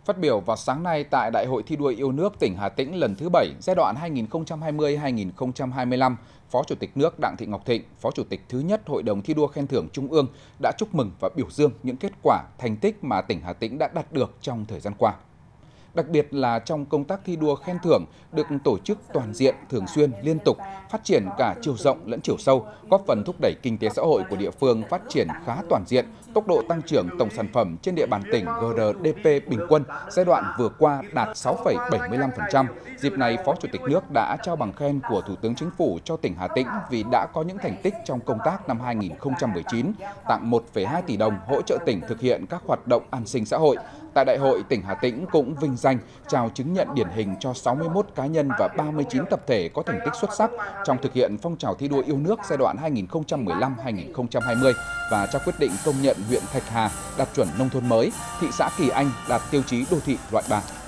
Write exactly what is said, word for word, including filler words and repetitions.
Phát biểu vào sáng nay tại Đại hội thi đua yêu nước tỉnh Hà Tĩnh lần thứ bảy, giai đoạn hai nghìn không trăm hai mươi đến hai nghìn không trăm hai mươi lăm, Phó Chủ tịch nước Đặng Thị Ngọc Thịnh, Phó Chủ tịch thứ nhất Hội đồng thi đua khen thưởng Trung ương đã chúc mừng và biểu dương những kết quả, thành tích mà tỉnh Hà Tĩnh đã đạt được trong thời gian qua. Đặc biệt là trong công tác thi đua khen thưởng được tổ chức toàn diện, thường xuyên, liên tục, phát triển cả chiều rộng lẫn chiều sâu, góp phần thúc đẩy kinh tế xã hội của địa phương phát triển khá toàn diện, tốc độ tăng trưởng tổng sản phẩm trên địa bàn tỉnh giê đê pê bình quân giai đoạn vừa qua đạt sáu phẩy bảy mươi lăm phần trăm. Dịp này, Phó Chủ tịch nước đã trao bằng khen của Thủ tướng Chính phủ cho tỉnh Hà Tĩnh vì đã có những thành tích trong công tác năm hai nghìn không trăm mười chín, tặng một phẩy hai tỷ đồng hỗ trợ tỉnh thực hiện các hoạt động an sinh xã hội. Tại đại hội, tỉnh Hà Tĩnh cũng vinh danh trao chứng nhận điển hình cho sáu mươi mốt cá nhân và ba mươi chín tập thể có thành tích xuất sắc trong thực hiện phong trào thi đua yêu nước giai đoạn hai nghìn không trăm mười lăm đến hai nghìn không trăm hai mươi và trao quyết định công nhận huyện Thạch Hà đạt chuẩn nông thôn mới, thị xã Kỳ Anh đạt tiêu chí đô thị loại ba.